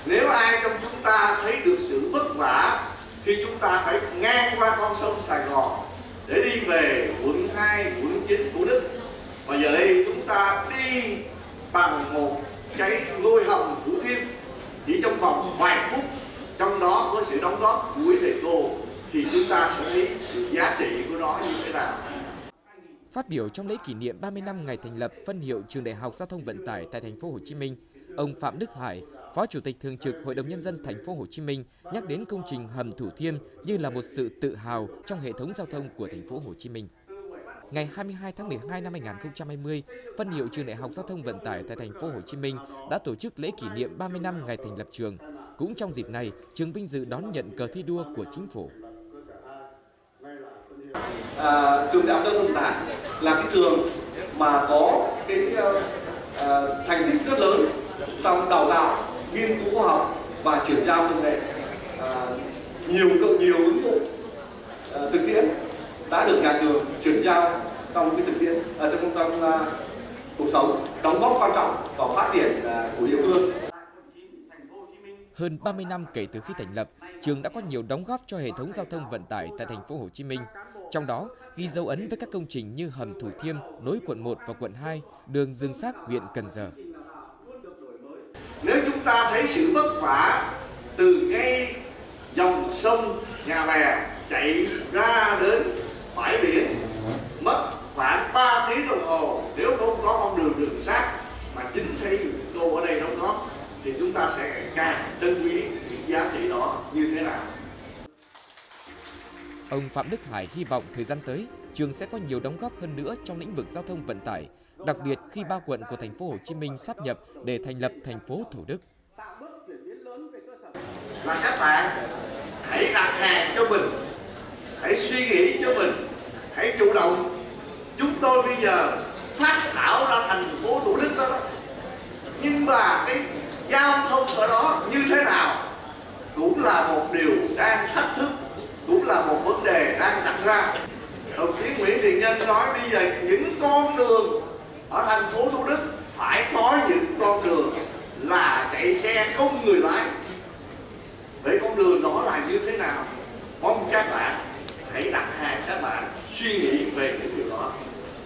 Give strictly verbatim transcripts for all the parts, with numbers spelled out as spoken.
Nếu ai trong chúng ta thấy được sự vất vả khi chúng ta phải ngang qua con sông Sài Gòn để đi về quận hai, quận chín, Thủ Đức, mà giờ đây chúng ta đi bằng một cái lối hầm Thủ Thiêm chỉ trong vòng vài phút, trong đó có sự đóng góp của quý thầy cô, thì chúng ta sẽ thấy sự giá trị của nó như thế nào. Phát biểu trong lễ kỷ niệm ba mươi năm ngày thành lập phân hiệu Trường Đại học Giao thông Vận tải tại thành phố Hồ Chí Minh, ông Phạm Đức Hải, Phó Chủ tịch Thường trực Hội đồng Nhân dân thành phố Hồ Chí Minh nhắc đến công trình hầm Thủ Thiêm như là một sự tự hào trong hệ thống giao thông của thành phố Hồ Chí Minh. Ngày hai mươi hai tháng mười hai năm hai nghìn không trăm hai mươi, phân hiệu Trường Đại học Giao thông Vận tải tại thành phố Hồ Chí Minh đã tổ chức lễ kỷ niệm ba mươi năm ngày thành lập trường. Cũng trong dịp này, trường vinh dự đón nhận cờ thi đua của chính phủ. À, trường Đại học Giao thông Vận tải là cái trường mà có cái uh, uh, thành tích rất lớn trong đào tạo, nghiên cứu khoa học và chuyển giao công nghệ. Uh, nhiều nhiều ứng dụng uh, thực tiễn đã được nhà trường chuyển giao trong cái thực tiễn uh, trong trong uh, cuộc sống, đóng góp quan trọng vào phát triển uh, của địa phương. Hơn ba mươi năm kể từ khi thành lập, trường đã có nhiều đóng góp cho hệ thống giao thông vận tải tại thành phố Hồ Chí Minh. Trong đó, ghi dấu ấn với các công trình như hầm Thủ Thiêm nối quận một và quận hai, đường Dương Xác huyện Cần Giờ. Nếu chúng ta thấy sự vất vả từ ngay dòng sông Nhà Bè chạy ra đến bãi biển mất khoảng ba tiếng đồng hồ, nếu không có con đường đường sắt mà chính thấy cô ở đây đóng góp, thì chúng ta sẽ càng trân quý những giá trị đó như thế nào. Ông Phạm Đức Hải hy vọng thời gian tới, trường sẽ có nhiều đóng góp hơn nữa trong lĩnh vực giao thông vận tải, đặc biệt khi ba quận của thành phố Hồ Chí Minh sáp nhập để thành lập thành phố Thủ Đức. Là các bạn hãy đặt hàng cho mình, hãy suy nghĩ cho mình, hãy chủ động. Chúng tôi bây giờ phát thảo ra thành phố Thủ Đức đó, nhưng mà cái giao thông ở đó như thế nào cũng là một điều đang thách thức, cũng là một vấn đề đang đặt ra. Đồng chí Nguyễn Thiện Nhân nói bây giờ những con đường ở thành phố Thủ Đức phải có những con đường là chạy xe không người lái. Vậy con đường đó là như thế nào? Mong các bạn hãy đặt hàng, các bạn suy nghĩ về những điều đó.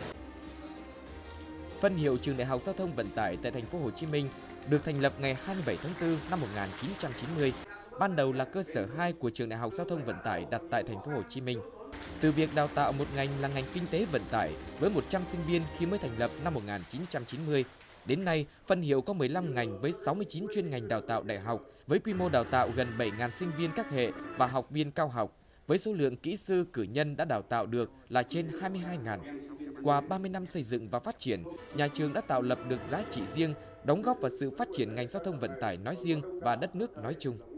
Phân hiệu Trường Đại học Giao thông Vận tải tại thành phố Hồ Chí Minh được thành lập ngày hai mươi bảy tháng tư năm một nghìn chín trăm chín mươi. Ban đầu là cơ sở hai của Trường Đại học Giao thông Vận tải đặt tại thành phố Hồ Chí Minh. Từ việc đào tạo một ngành là ngành kinh tế vận tải với một trăm sinh viên khi mới thành lập năm một nghìn chín trăm chín mươi, đến nay phân hiệu có mười lăm ngành với sáu mươi chín chuyên ngành đào tạo đại học với quy mô đào tạo gần bảy nghìn sinh viên các hệ và học viên cao học, với số lượng kỹ sư cử nhân đã đào tạo được là trên hai mươi hai nghìn. Qua ba mươi năm xây dựng và phát triển, nhà trường đã tạo lập được giá trị riêng, đóng góp vào sự phát triển ngành giao thông vận tải nói riêng và đất nước nói chung.